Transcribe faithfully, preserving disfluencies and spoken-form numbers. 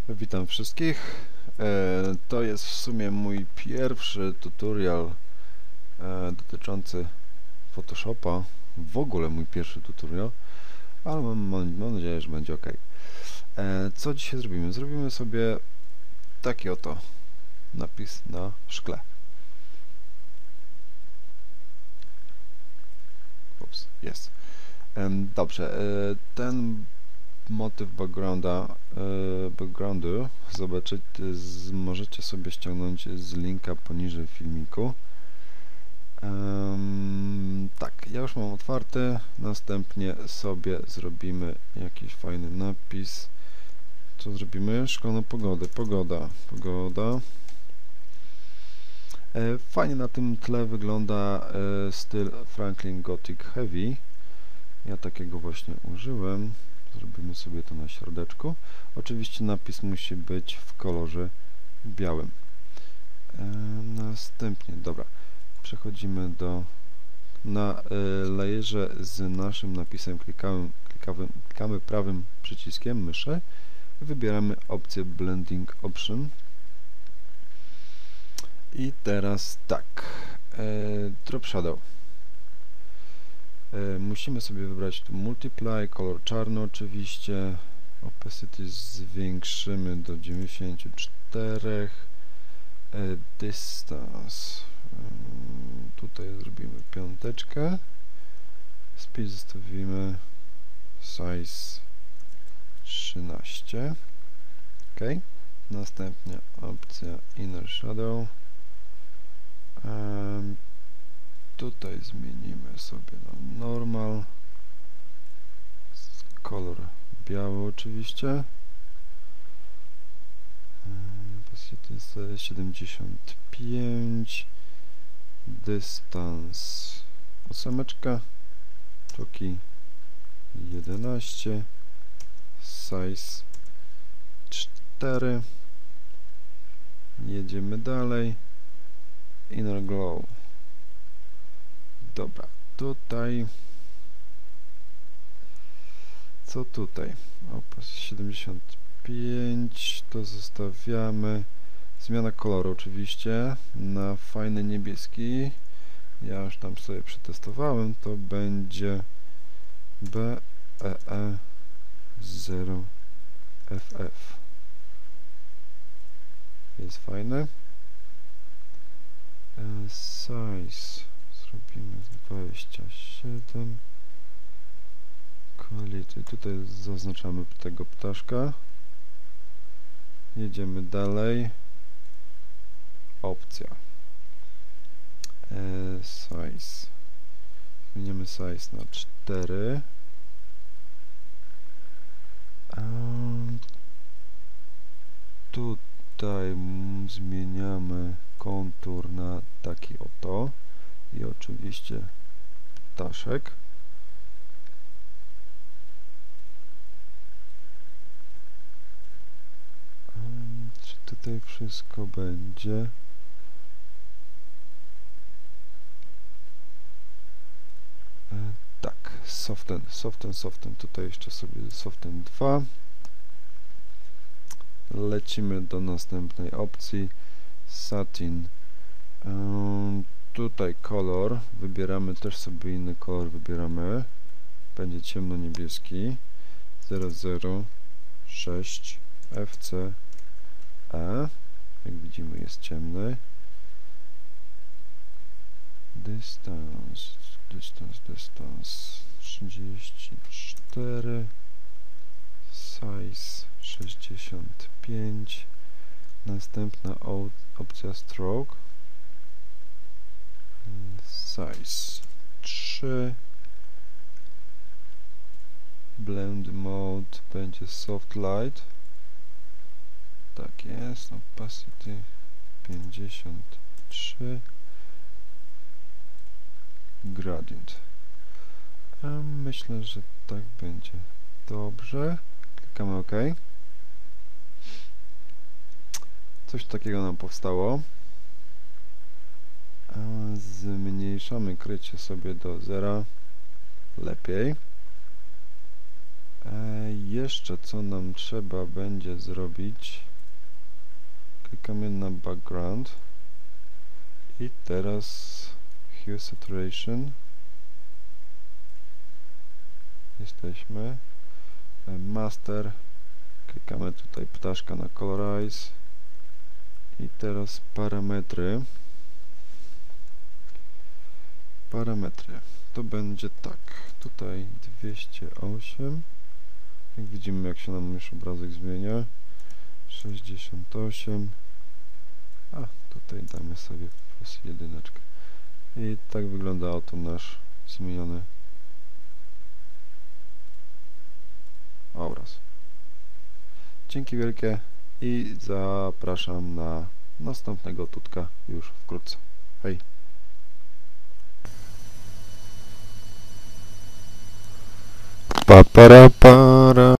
Witam wszystkich. E, to jest w sumie mój pierwszy tutorial e, dotyczący Photoshopa. W ogóle mój pierwszy tutorial, ale mam, mam, mam nadzieję, że będzie ok. E, co dzisiaj zrobimy? Zrobimy sobie taki oto napis na szkle. Ups, jest. E, dobrze, e, ten motyw backgrounda, e, backgroundu zobaczyć z, możecie sobie ściągnąć z linka poniżej filmiku. Um, tak, ja już mam otwarty, następnie sobie zrobimy jakiś fajny napis. Co zrobimy? Szklaną pogodę, pogoda, pogoda. E, fajnie na tym tle wygląda e, styl Franklin Gothic Heavy. Ja takiego właśnie użyłem. Zrobimy sobie to na środeczku. Oczywiście napis musi być w kolorze białym. E, następnie, dobra, przechodzimy do na e, layerze z naszym napisem klikamy, klikamy, klikamy prawym przyciskiem myszy i wybieramy opcję Blending Option. I teraz tak, e, Drop Shadow. E, musimy sobie wybrać tu Multiply, kolor czarny oczywiście, Opacity zwiększymy do dziewięćdziesięciu czterech, e, Distance, e, tutaj zrobimy piąteczkę, Speed zostawimy, Size trzynaście, ok, następnie opcja Inner Shadow, e, tutaj zmienimy sobie na normal, kolor biały oczywiście, to jest siedemdziesiąt pięć, dystans ósemeczka, toki jedenaście, size cztery, jedziemy dalej, inner glow. Dobra, tutaj co tutaj? Opas siedemdziesiąt pięć, to zostawiamy. Zmiana koloru oczywiście na fajny niebieski. Ja już tam sobie przetestowałem, to będzie B E E zero F F. Jest fajny. E, size zrobimy dwadzieścia siedem. Quality. Tutaj zaznaczamy tego ptaszka. Jedziemy dalej. Opcja. E, size. Zmieniamy size na cztery. A tutaj zmieniamy kontur na taki oto. I oczywiście ptaszek. Czy tutaj wszystko będzie? E, tak, soften, soften, soften. Tutaj jeszcze sobie soften dwa. Lecimy do następnej opcji. Satin. E, tutaj kolor. Wybieramy też sobie inny kolor. Wybieramy. Będzie ciemno-niebieski. zero zero sześć F C E. Jak widzimy, jest ciemny. Dystans, dystans, dystans trzydzieści cztery, size sześćdziesiąt pięć, następna opcja stroke, size trzy, blend mode będzie soft light, tak jest, opacity pięćdziesiąt trzy, gradient. A myślę, że tak będzie dobrze. Klikamy OK. Coś takiego nam powstało. A zmniejszamy krycie sobie do zera. Lepiej. E, jeszcze co nam trzeba będzie zrobić, klikamy na background i teraz hue saturation, jesteśmy, e, master, klikamy tutaj ptaszka na colorize i teraz parametry. Parametry to będzie tak, tutaj dwieście osiem, jak widzimy, jak się nam już obrazek zmienia, sześćdziesiąt osiem, a tutaj damy sobie plus jedyneczkę i tak wygląda oto nasz zmieniony obraz. Dzięki wielkie i zapraszam na następnego tutka już wkrótce. Hej! Pa, para, para.